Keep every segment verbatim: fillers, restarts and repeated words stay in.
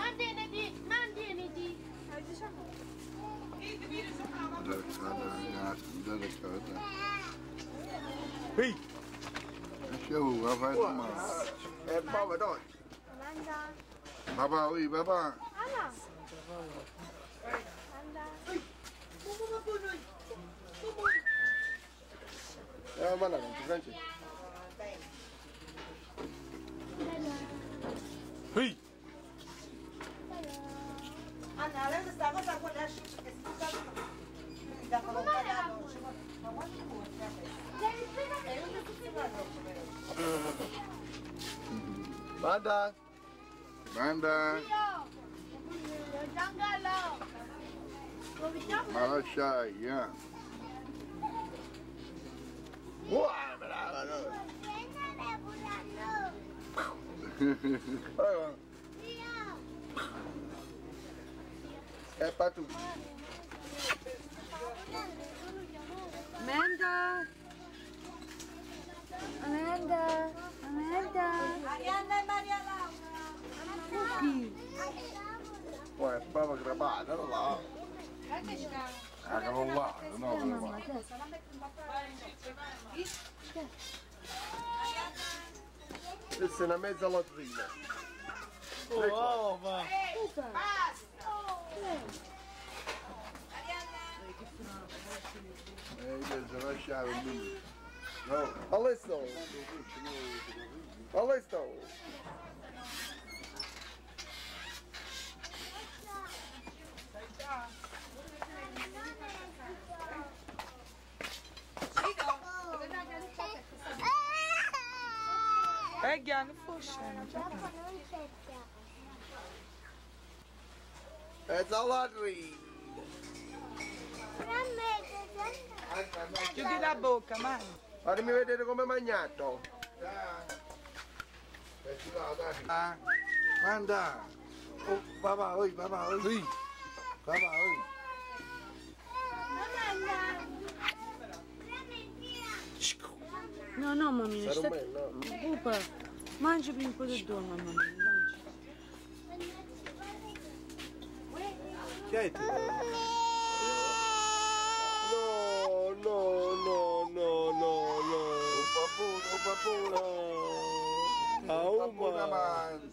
Mantieniti, mantieniti. Ehi! Show, vai fare domani. È povero. Amanda. Papà, oi, papà. Anna. Amanda. Eh, ma no, non ti franci. Ehi! Anna, lei sta cosa con la scimmia che si sta da fare un pagato. Ma quanto vuoi? E non ti si va troppo però. Banda! Banda. Io. Giangalo. Ma lasciai, yeah. Wow, brava, no? È per tu. Amanda. Amanda. Amanda. Arianna e Maria Laura. Poi è proprio crepata, non là. Ah, che non va, no, non va. Questa è una mezza latrina. Oh, va. Eh, se lasciare un minuto. No. All'esto. All'esto. Eh, Ghiano, forse. Mezza latrina. Chiudi la bocca, mano. Fatemi vedere come è magnato. Ah, Banda. Oh, papà, oi, papà, oi. Papà, oi. No, no, mammina, Sarà un stai... bel, no? Pupa, mangi prima un po' di donna, mammina, mangi. Che è tu? No, no, no, no, no, no. Un papuno, un papuno. No. Un papuno, man.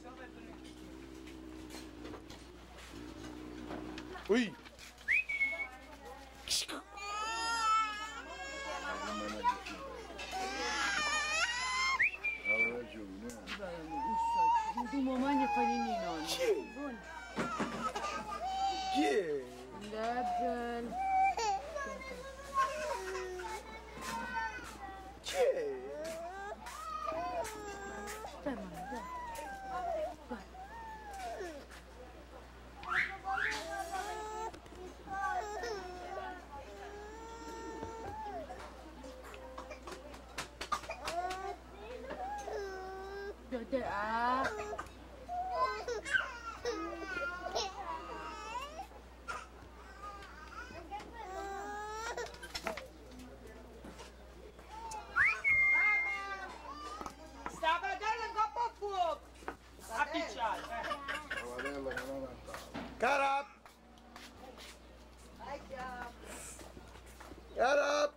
Ui. Ha ragione. Tu mi mangi panini, nonno. Buono. Chi è? Lebel. Chi è? Dai, mamma, dai. Dai. Dai, ah. Stava a dare un coppo a fuoco. A picciare. La padella che non ha. Carap! Carap!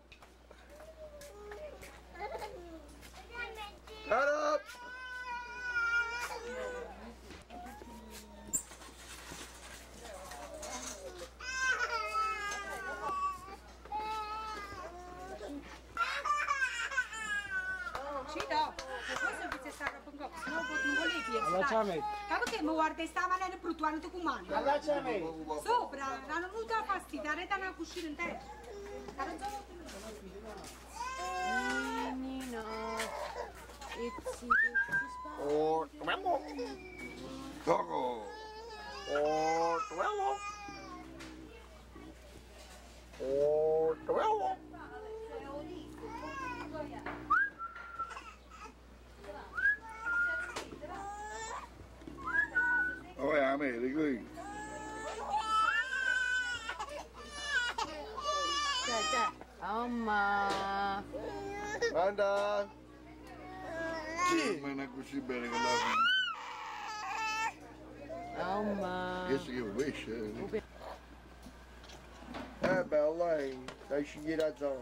Carap! Cito, questo che si sta capendo, se no non volevi pensare. Allacciami. Ma perché mi guarda sta mangiando brutto, hanno tu comando? Allacciami. Sopra, hanno avuto la fastidio, arreta una cucina in terra. Nino. Itsy, itsy, Oh, tomello. Toco. Oh, tomello. Oh, tomello. Oh, è America. Dai, dai. Mamma. Banda. Chi? Non è così bene che la Oh Calma. Esse que eu vejo. É, bela, hein? Dai și ghirațau.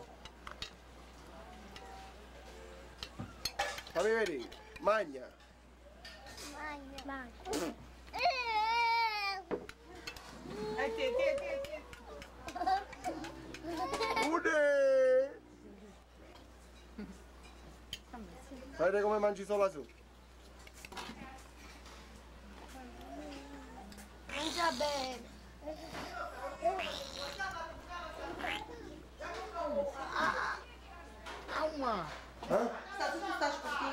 Fammi vedere. Magna. Magna. Hai, te, te, te, te. Ude! Haide come mangi solo su. Mangia bene. Calma. Hã? Está tudo, estás com